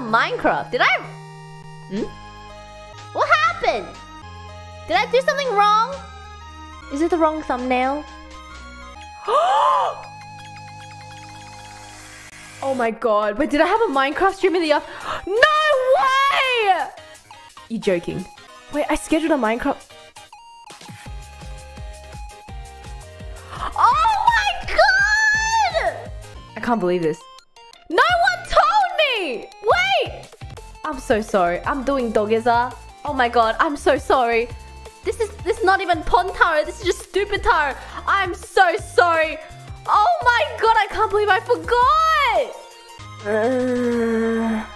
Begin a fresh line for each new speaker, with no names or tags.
on Minecraft. Did I... What happened? Did I do something wrong? Is it the wrong thumbnail? Oh my god. Wait, did I have a Minecraft stream in the off? No way! You're joking. Wait, I scheduled a Minecraft... Oh my god! I can't believe this. No one told me! Wait! I'm so sorry. I'm doing Dogeza. Oh my god, I'm so sorry. This is not even Pon Taro. This is just stupid Taro. I'm so sorry. Oh my god, I can't believe I forgot!